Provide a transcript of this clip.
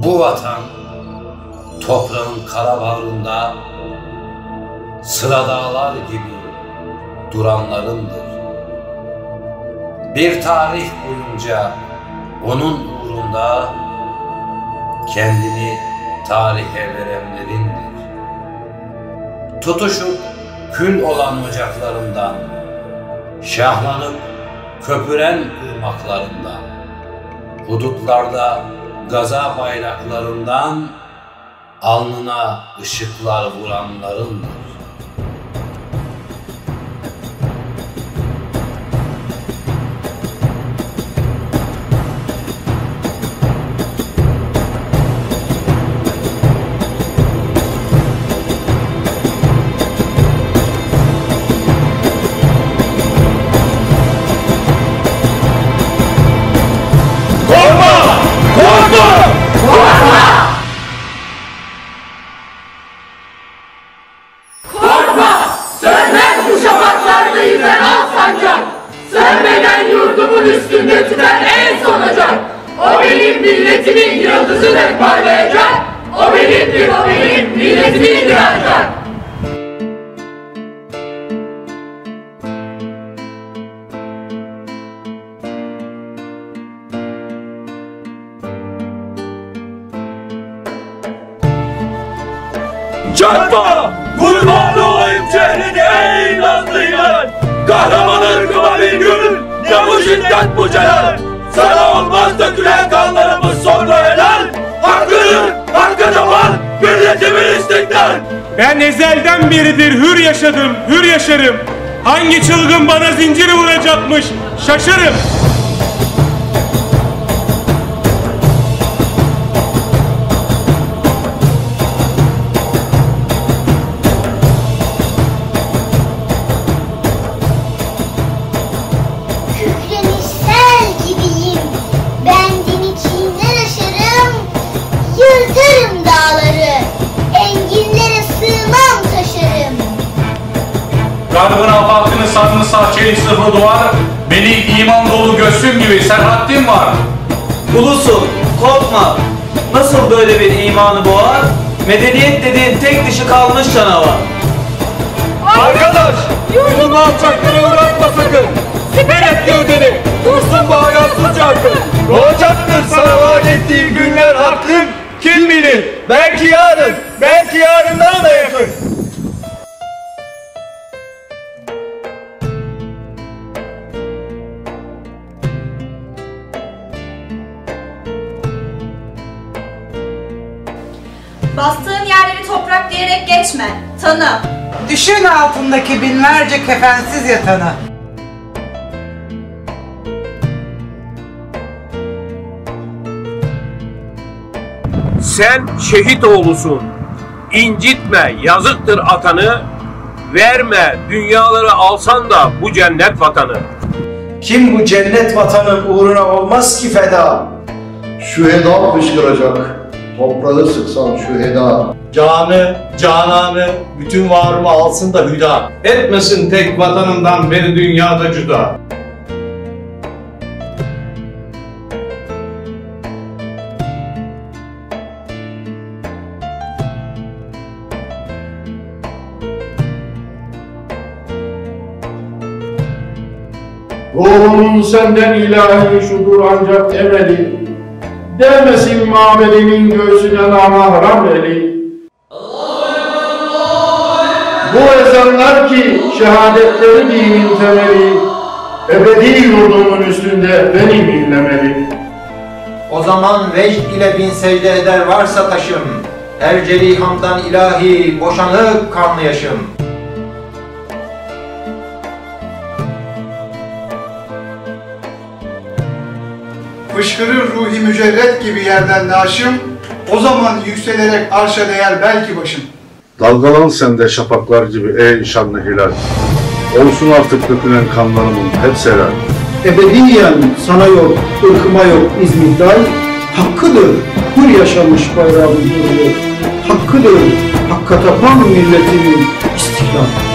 Bu vatan toprağın kara bağrında sıra dağlar gibi duranlarındır. Bir tarih boyunca onun uğrunda kendini tarihe verenlerindir. Tutuşup kül olan ocaklarından, şahlanıp köpüren ırmaklarından, hudutlarda gaza bayraklarından, alnına ışıklar vuranlarındır. Üstünde tüten en son ocak. O benim milletimin yıldızıdır parlayacak. O benimdir, o benim milletimindir ancak. Çarpma! Kurban olayım şehrine ey nazlı ilan! Kahraman ırkıma bir gün! Ne bu şiddet bu celal! Sana olmaz dökülen kanlarımız sonra helal! Hakkıdır, hakkı tapan, milletimin istiklal! Ben ezelden beridir hür yaşadım, hür yaşarım. Hangi çılgın bana zinciri vuracakmış, şaşarım. Yırtarım dağları, enginlere sığmam taşarım. Garbın afakını sarmış sahçeli sıfır duvar, beni iman dolu göğsüm gibi serhattin var. Ulusun, korkma, nasıl böyle bir imanı boğar? Medeniyet dediğin tek dişi kalmış canavar. Arkadaş! Yurdumu alçaklara uğratma sakın! Siper et gövdeni! Dursun bu hayasız çarkın! Doğacaktır sana vaat ettiğim günler hakkın! Kim bilir? Belki yarın, belki yarından da yakın. Bastığın yerleri toprak diyerek geçme, tanı. Düşün altındaki binlerce kefensiz yatanı. Sen şehit oğlusun, incitme, yazıktır atanı, verme dünyaları alsan da bu cennet vatanı. Kim bu cennet vatanın uğruna olmaz ki feda? Şüheda fışkıracak, toprağı sıksan şüheda. Canı, cananı, bütün varımı alsın da hüda. Etmesin tek vatanından beni dünyada cüda. Ruhumun senden ilahi şudur ancak emeli, değmesin mabedimin göğsüne namahram eli. Bu ezanlar ki şehadetleri dinin temeli, ebedi yurdumun üstünde benim inlemeli. O zaman vecd ile bin secde eder varsa taşım, erceli hamdan ilahi boşanıp kanlı yaşım. Fışkırır ruhi mücerret gibi yerden naşım, o zaman yükselerek arşa değer belki başım. Dalgalan sende şafaklar gibi ey şanlı hilal. Olsun artık dökülen kanlarımın hepsi helal. Ebediyen sana yok, ırkıma yok izmihlal. Hakkıdır hür yaşamış bayrağın hürriyet. Hakkıdır hakka tapan milletimin istiklal.